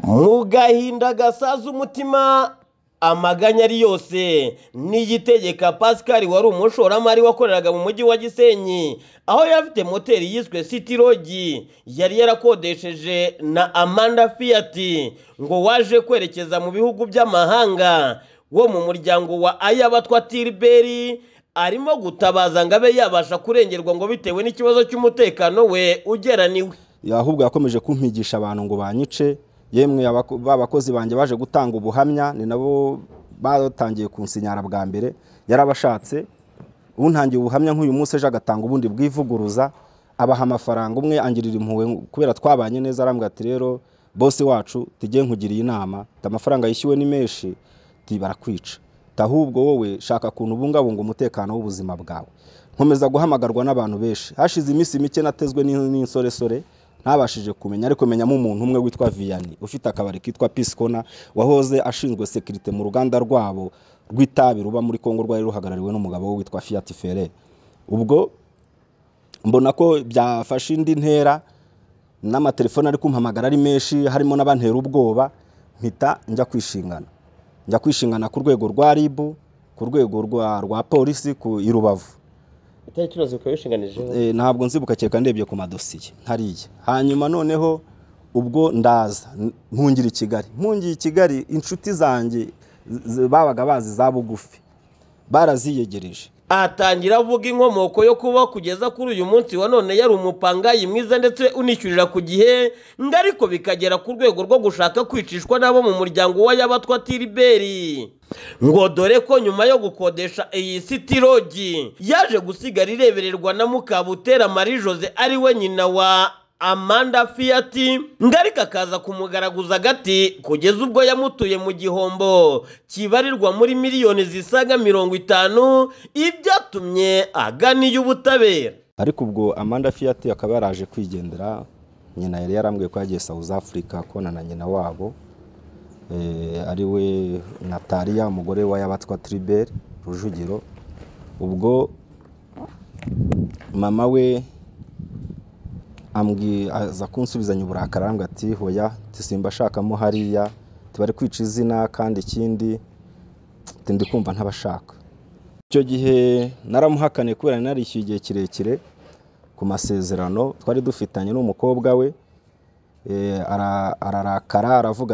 mu gahinda gasaza umutima amaganya ari yose Niyitegeka Pascal wari umushoramari wakoreraga mu mujyi wa Gisenyi aho yafite moteri yiswe City Lodge yari yarakodesheje na Amanda Fiat ngo waje kwerekeza mu bihugu by'amahanga wo mu muryango wa Ayabatwa Tilberi arimo gutabaza ngo abe yabasha kurengerwa ngo bitewe n'ikibazo cy'umutekano we ugeraniwe. Ahubwo yakomeje kumpigisha abantu ngo banyice, yemwe abakozi banjye baje gutanga ubuhamya ni nabo batangiye kunsinyara bwa mbere, yarabashatse untangiye ubuhamya nk'uyu munsi ejo agatanga ubundi bwivuguruza, abaha amafaranga, umwe angirira impuhwe kubera twabanye neza, arambwira ati rero boss wacu tujye nkugiriye inama, amafaranga yishyuwe ni menshi barakwica, ahubwo wowe shaka kuntu ubungabunga umutekano w'ubuzima bwawe. Nkomeza guhamagarwa n'abantu benshi, hashize iminsi mike natezwe n'insoresore ntabashije kumenya, ariko menyamo umuntu umwe witwa Vianney ufite akabari kitwa Peace Corner wahoze ashinzwe security mu ruganda rwabo rw'itabi ruba muri Kongo rwari ruhagarariwe n'umugabo witwa Fiat Ferre. Ubwo mbona ko byafashe indi ntera, n'amatelefone ari kumpamagara ari menshi, harimo n'abantera ubwoba, mpita njya kwishingana ku rwego rwa RIB, ku rwego rwa polisi ku Irubavu. Ntabwo nzibuka cyeka ndebye ku madosiye hariya. Hanyuma noneho ubwo ndaza mpungira i Kigali, inshuti zanjye babaga bazi za bugufi baraziyegereje. Atangira avuga inkomoko yo kuba kugeza kuri uyu munsi wa none yari umupangayi mwiza ndetse unishyurira ku gihe, ariko bikagera ku rwego rwo gushaka kwicishwa n'abo mu muryango wa Yabatwa Tilberi. Ngo dore ko nyuma yo gukodesha iyi City Lodge yaje gusigara irebererwa na Mukabutera Marie Jose ari we nyina wa Amanda Fiat, ngarika kaza kumugaraguza gati kugeza ubwo yamutuye mu gihombo kibarirwa muri miliyoni zisaga 50, ibyatumye aganiye ubutabera. Ariko ubwo Amanda Fiat akaba yaraje kwigendera, nyina yari yarambwiye ko yagiye South Africa kona na nyina wabo ari we Natalia umugore wa Yabatwa Tilberi Rujugiro. Ubwo mama we aza kunsubizanya uburakari, arambwira ati hoya tisimba shakamo hariya tibari kwica izina, kandi ikindi ndi kumva ntabashaka. Icyo gihe naramuhakane kubera narishyuye igihe kirekire ku masezerano twari dufitanye n'umukobwa we. Ararakara aravuga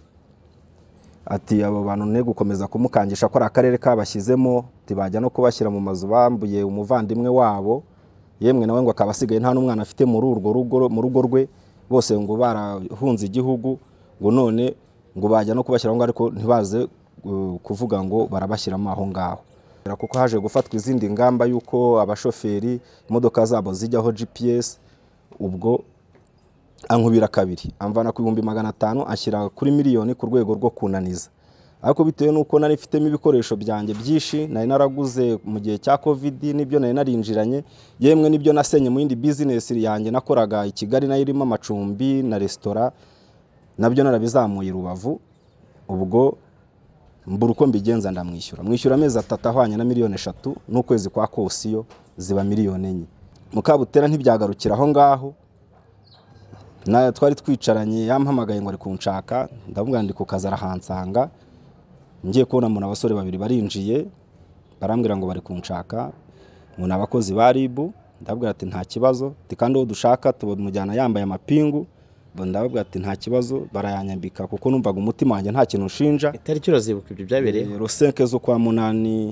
ati abo bantu ne gukomeza kumukangisha ko ari akarere kabashyizemo, tibajya no kubashyira mu mazu bambuye umuvandimwe wabo, yemwe nawe ngo akabasigaye nta n'umwana afite muri mu rugo rwe, bose ngo barahunze igihugu, ngo none ngo bajya no kubashyira ngo ariko ntibaze kuvuga ngo barabashyiramo aho ngaho, kuko haje gufatwa izindi ngamba yuko abashoferi imodoka zabo zijyaho GPS. Ubwo ankubira kabiri, amvana ku 500,000 ashyira kuri miliyoni ku rwego rwo kunaniza. Ariko bitewe nuko nari mfitemo ibikoresho byanjye byinshi nari naraguze mu gihe cya Covid, nibyo nari narinjiranye, yemwe nibyo nasenye mu yindi business yanjye nakoraga i Kigali nayo irimo amacumbi na restaurant, nabyo narabizamuye Rubavu. Ubwo mbura uko mbigenza mwishyura amezi 3 ahwanye na miliyoni 3, n'ukwezi kwa kosiyo ziba miliyoni 4. Mukabutera ntibyagarukira aho ngaho, na twari twicaranye yampamagaye ngo ari kunshaka, ndavuga ndi ku kazi, arahansanga, ngiye kubona mu abasore babiri barinjiye barambwira ngo bari kunshaka, ngo nabakozi ba RIB. Ndabwira ati nta kibazo, kandi uwo dushaka tubamujyana yambaye amapingu. Ndababwira ati nta kibazo, barayanyambika kuko numvaga umutima wanjye nta kintu ushinja. Itariki urazibuka ibyo byabereye? Rusenke zo kwa 8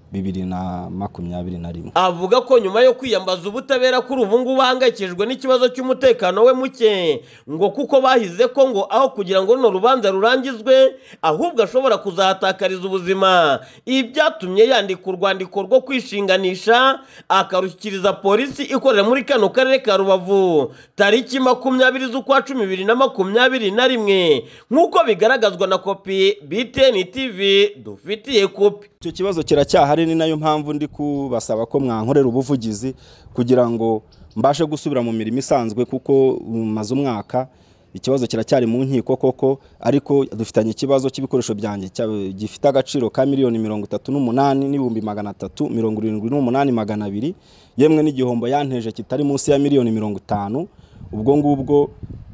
2021. Avuga ko nyuma yo kwiyambaza ubutabera kuri ubu ngubu bahangayikishijwe n'ikibazo cy'umutekano we muke, ngo kuko bahize ko ngo aho kugira ngo runo rubanza rurangizwe ahubwo ashobora kuzahatakariza ubuzima. Ibyatumye yandika urwandiko rwo kwishinganisha akarushyikiriza polisi ikorera muri kano karere ka Rubavu tariki 20 z'ukwa 10 2021, nk'uko bigaragazwa na kopi BTN TV dufitiye kopi. Icyo kibazo kiracyahari, ni nayo mpamvu ndi kubasaba ko mwankorera ubuvugizi kugira ngo mbashe gusubira mu mirimo isanzwe, kuko maze umwaka ikibazo kiracyari mu nkiko koko, ariko dufitanye ikibazo cy'ibikoresho byanjye gifite agaciro ka miliyoni 38 n'ibihumbi 378,200, yemwe n'igihombo yanteje kitari munsi ya miliyoni 50. Ubwo ngubwo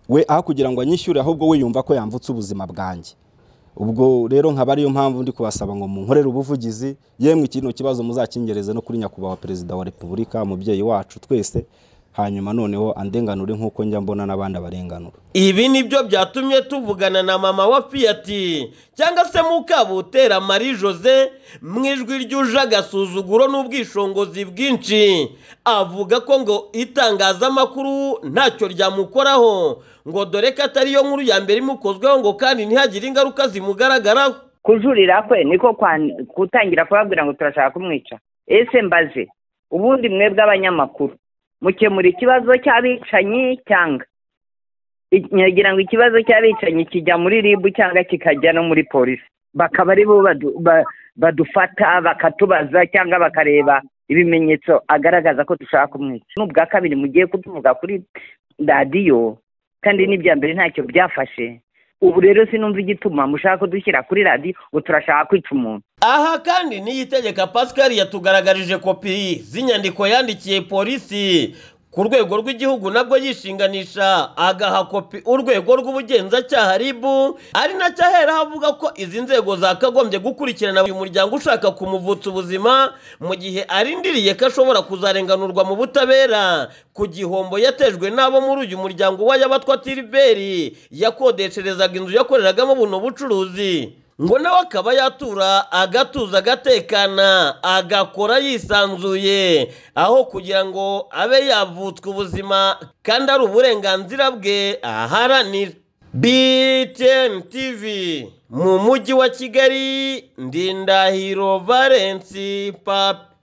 we aho kugira ngo anyishyure ahubwo we yumva ko yamvutse ubuzima bwanjye. Ubwo rero nkaba ariyo mpamvu ndi kubasaba ngo munkorere ubuvugizi, yemwe ikintu kibazo muzakingereze no kuri nyakubahwa perezida wa Repubulika, umubyeyi wacu twese, hanyuma noneho andenganure nk'uko njya mbona n'abandi abarenganura. Ibi nibyo byatumye tuvugana na mama wa Fiat cyangwa se Mukabutera Marie Jose mwijwi ryuje agasuzuguro n'ubwishongozi bwinshi, avuga ko ngo itangazamakuru ntacyo ryamukoraho, ngo dore ko atari yo nkuru ya mbere imukozweho ngo kandi ntihagire ingaruka zimugaragaraho. Kujurira kwe niko kutangira kubabwira ngo turashaka kumwica. Ese mbaze ubundi mwebwe abanyamakuru mukemura ikibazo cy'abicanyi cyangwa nyagira ngo ikibazo cy'abicanyi kijya muri RIB cyangwa kikajya no muri polisi, bakaba ari bo badufata bakatubaza cyangwa bakareba ibimenyetso agaragaza ko dushaka kumwica. N'ubwa kabiri mugiye kutuvuga kuri radiyo kandi n'ibya mbere ntacyo byafashe. Ubu rero sinumva igituma mushaka kudushyira kuri radiyo ngo turashaka kwica umuntu. Aha kandi Niyitegeka Pascal yatugaragarije kopi z'inyandiko yandikiye polisi ku rwego rw'igihugu nabwo yishinganisha agaha kopi urwego rw'ubugenzacyaha RIB, ari nacyo ahera avuga ko izi nzego zakagombye gukurikirana uyu muryango ushaka kumuvutsa ubuzima mu gihe arindiriye ko ashobora kuzarenganurwa mu butabera ku gihombo yatejwe n'abo muri uyu muryango w'Ayabatwa Tilibert yakodesherezaga inzu yakoreragamo buno bucuruzi, ngo nawe akaba yatura agatuza agatekana agakora yisanzuye aho kugira ngo abe yavutswe ubuzima kandi ari uburenganzira bwe aharanira. BTN TV mu mujyi wa Kigali, Ndindahiro Valence Papi.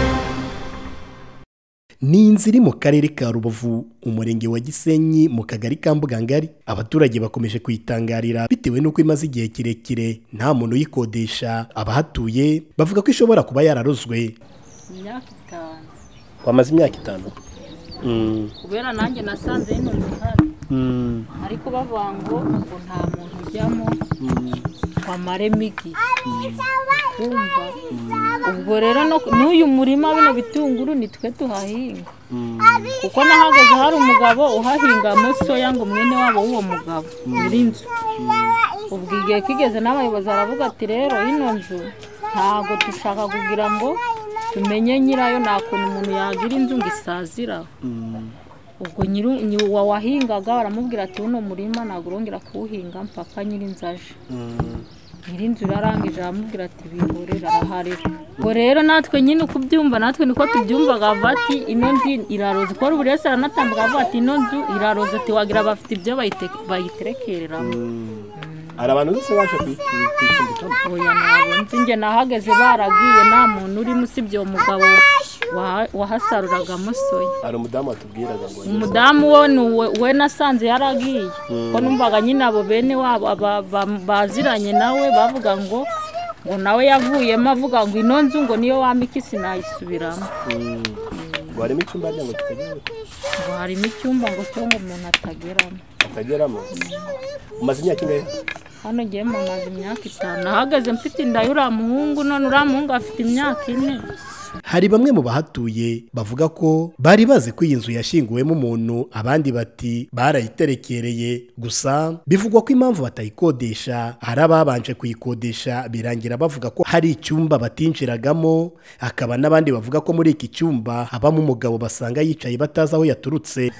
Ni inzu iri mu karere ka Rubavu, umurenge wa Gisenyi, mu kagari ka Mbugangari. Abaturage bakomeje kuyitangarira bitewe n'uko imaze igihe kirekire nta muntu uyikodesha. Abahatuye bavuga ko ishobora kuba yararozwe. Imyaka 5. Wamaze imyaka 5? Kubera nanjye nasanze ino hari. Ariko bavuga ngo nta muntu ujyamo kwa maremigi. Kumva ubwo rero n'uyu murima bino bitunguru nitwe tuhahinga, kuko nahagaze hari umugabo uhahinga amosoya ngo mwene wabo w'uwo mugabo muri inzu. Ubwo igihe kigeze n'abayobozi baravuga ati rero ino nzu ntago dushaka kugira ngo tumenye nyirayo, nta kuntu umuntu yagira inzu ngo isazira. Ubwo nyiri wahingaga baramubwira ati uno murima ntago urongera kuwuhinga mpaka nyir'inzu aje. Nyir'inzu yarangije aramubwira ati bihorera araharira. Ubwo rero natwe nyine kubyumva natwe niko tubyumvaga bati ino nzu iraroze, ko buri wese aranatambuka bati ino nzu iraroze, ati wagira bafite ibyo bayiterekereramo. Ari abantu bose baje kwicumbica. Oya nabo nzinge nahageze baragiye nta muntu uri musibye umugabo wahasaruraga amosoya. Ari umudamu atubwiraga ngo umudamu we nasanze yaragiye, ko numvaga nyine abo bene wabo baziranye nawe bavuga ngo nawe yavuyemo avuga ngo ino nzu ngo niyo wamika sinayisubiramo. Ngo harimo icyumba ngo tutegere. Ngo harimo icyumba ngo cyo ngo umuntu atageramo. Umaze imyaka ingahe? Hano ngiye maze imyaka 5. Nahagaze mfite inda y'uriya muhungu, none uriya muhungu afite imyaka 4. Hari bamwe mu bahatuye bavuga ko bari bazi ko iyi nzu yashinguwemo umuntu, abandi bati barayiterekereye. Gusa bivugwa ko impamvu batayikodesha hari ababanje kuyikodesha birangira bavuga ko hari icyumba batinjiragamo, hakaba n'abandi bavuga ko muri iki cyumba habamo umugabo basanga yicaye batazi aho yaturutse.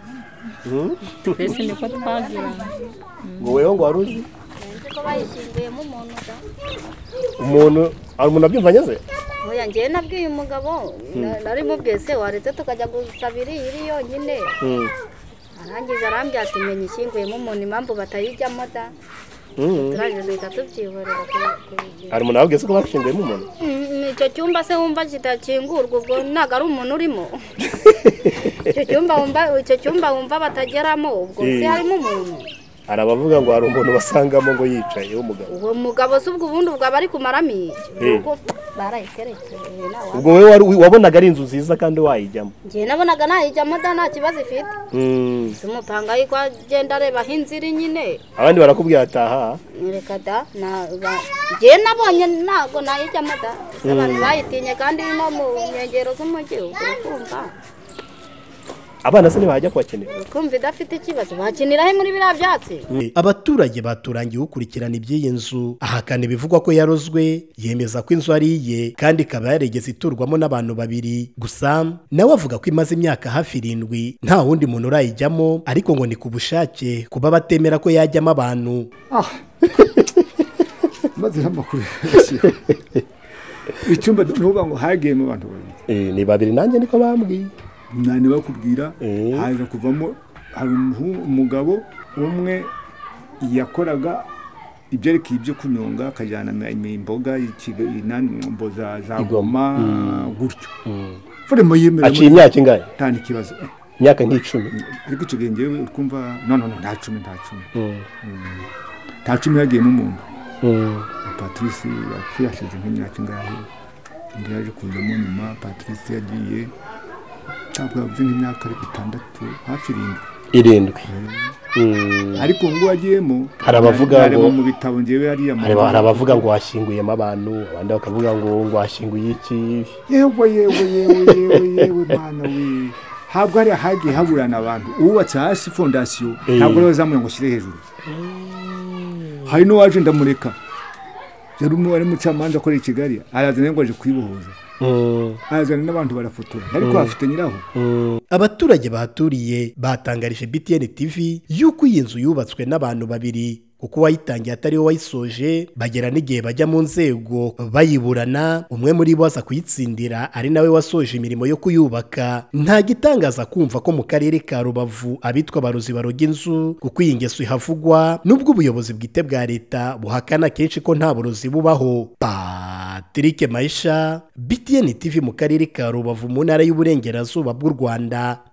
Twese niko twagira. Ngo weho ngo waruzi ko bayishinguyemo umuntu da. Ari umuntu abyumva nyaze? Oya ngiye nabwiye umugabo nari mubwiye se waretse tukajya gusabira iri yonyine. Arangije arambya ati menye ishinguyemo umuntu impamvu batayijyamo da. Turaje leta tubyihorera ku. Ari umuntu abwiye ko bashinguyemo umuntu? Icyo cyumba se wumva kitakingurwa ubwo ntago ari umuntu urimo. Icyo cyumba wumva batageramo ubwo se harimo umuntu. Arabavuga ngo hari umuntu basangamo ngo yicaye umugabo. Uwo mugabo se ubwo ubundi ubwo bari kumaramo iki? Ubwo barayiterekeye nawe. Ubwo wewe wabonaga ari inzu nziza kandi wayijyamo? Ngiye nabonaga nayijyamo da nta kibazo ifite. Umupanga yiko agenda areba hinziri nyine. Abandi barakubwira ataha. Reka da ngiye nabonye ntago nayijyamo da. Abantu bayitinye kandi no mu nkengero z'umujyi ukumva. abana se ntibajya kubakenera kumva idafite ikibazo bakinira he muri biriya byatsi. Abaturage baturangiye ukurikirana iby'iyi nzu ahakana ibivugwa ko yarozwe, yemeza ko inzu ari iye kandi ikaba yarigeze iturwamo n'abantu babiri gusa. Nawe avuga ko imaze imyaka hafi 7 nta wundi muntu urayijyamo, ariko ngo ni ku bushake kuba batemera ko yajyamo abantu. maze amakuru icyumba nuba ngo hagiyemo abantu babiri. Ni babiri nanjye niko bambwiye. Nani bakubwira haje kuvamo hari umugabo umwe yakoraga ibyerekeye ibyo kunyonga akajyana imboga inambo za Goma gutyo. Furemo yemera aciye imyaka ingahe? Tani kibazo imyaka nk'icumi. Ariko icyo gihe ngewe ukumva no nta 10 nta 10 yagiye mu muntu. Patrice yashize nk'imyaka ingahe ndi yaje kujyamo nyuma. Patrice yagiye ntabwo nk'imyaka 6 hafi 7. Ariko ngo wagiyemo hari abavuga ngo mu bitabo ngewe yari hari abavuga ngo washyinguyemo abantu, abandi bakavuga ngo washyinguye iki. Yewe mana we, habwo hari hagiye haburana abantu uwubatse hasi fondasiyo ntabwo rero zamuye ngo shire hejuru. Hari no waje ndamureka yari umwe mucamanza akora i Kigali arazana ngo aje kwibohoza. Azana n'abantu barafotora ariko afite nyiraho. Abaturage bahaturiye batangarije BTN TV yuko iyi nzu yubatswe n'abantu babiri, kuko wayitangiye atari we wayisoje, bagera n'igihe bajya mu nzego bayiburana, umwe muri bo aza kuyitsindira ari nawe wasoje imirimo yo kuyubaka. Nta gitangaza kumva ko mu karere ka Rubavu abitwa barozi baroga inzu, kuko iyi ngeso ihavugwa nubwo ubuyobozi bwite bwa leta buhakana kenshi ko nta burozi bubaho. Patrick Maisha, BTN TV mu karere ka Rubavu mu ntara y'Uburengerazuba bw'u Rwanda.